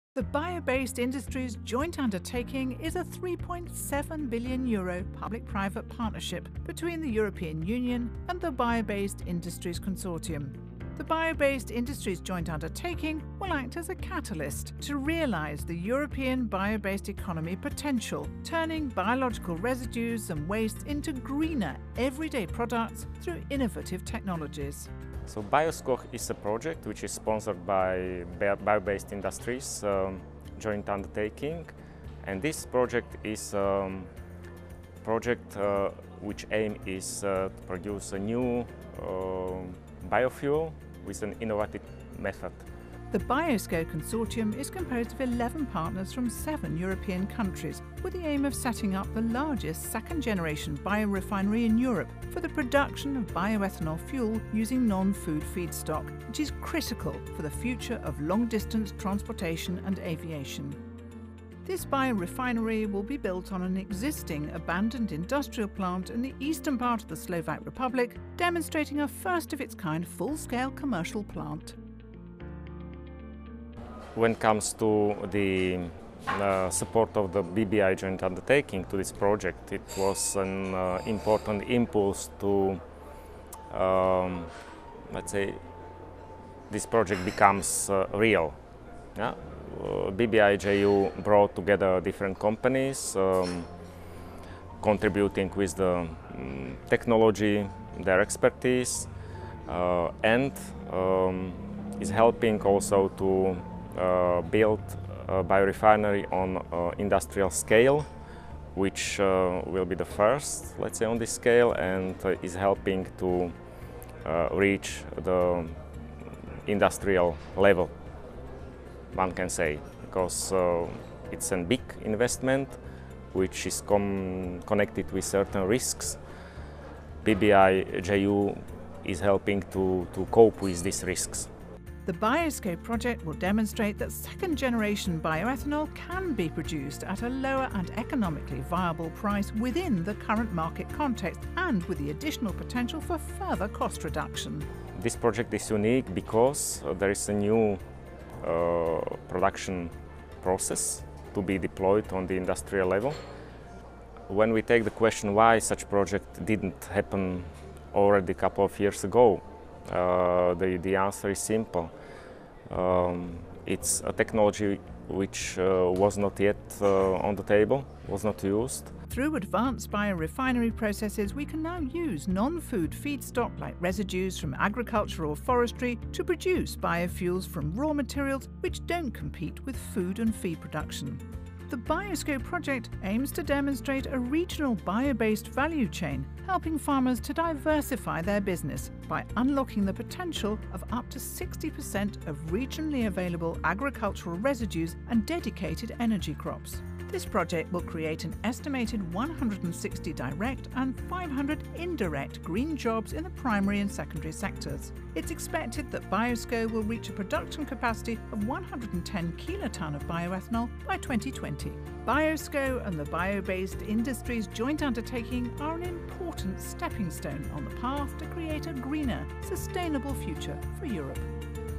The Bio-based Industries Joint Undertaking is a €3.7 billion public-private partnership between the European Union and the Bio-based Industries Consortium. The Bio-based Industries Joint Undertaking will act as a catalyst to realise the European bio-based economy potential, turning biological residues and wastes into greener, everyday products through innovative technologies. So BIOSKOH is a project which is sponsored by Bio-based Industries Joint Undertaking, and this project is a project which aim is to produce a new biofuel with an innovative method. The BIOSKOH consortium is composed of 11 partners from 7 European countries, with the aim of setting up the largest second-generation biorefinery in Europe for the production of bioethanol fuel using non-food feedstock, which is critical for the future of long-distance transportation and aviation. This biorefinery will be built on an existing abandoned industrial plant in the eastern part of the Slovak Republic, demonstrating a first-of-its-kind full-scale commercial plant. When it comes to the support of the BBI Joint Undertaking to this project, it was an important impulse to, let's say, this project becomes real. Yeah? BBI JU brought together different companies, contributing with the technology, their expertise, and is helping also to build a biorefinery on industrial scale, which will be the first, let's say, on this scale, and is helping to reach the industrial level, one can say, because it's a big investment which is connected with certain risks. BBI JU is helping to cope with these risks. The BIOSKOH project will demonstrate that second-generation bioethanol can be produced at a lower and economically viable price within the current market context, and with the additional potential for further cost reduction. This project is unique because there is a new production process to be deployed on the industrial level. When we take the question why such project didn't happen already a couple of years ago, the answer is simple. It's a technology which was not yet on the table, was not used. Through advanced biorefinery processes, we can now use non-food feedstock like residues from agriculture or forestry to produce biofuels from raw materials which don't compete with food and feed production. The BIOSKOH project aims to demonstrate a regional bio-based value chain, helping farmers to diversify their business by unlocking the potential of up to 60% of regionally available agricultural residues and dedicated energy crops. This project will create an estimated 160 direct and 500 indirect green jobs in the primary and secondary sectors. It's expected that BIOSKOH will reach a production capacity of 110 kiloton of bioethanol by 2020. BIOSKOH and the Bio-based Industries Joint Undertaking are an important stepping stone on the path to create a greener, sustainable future for Europe.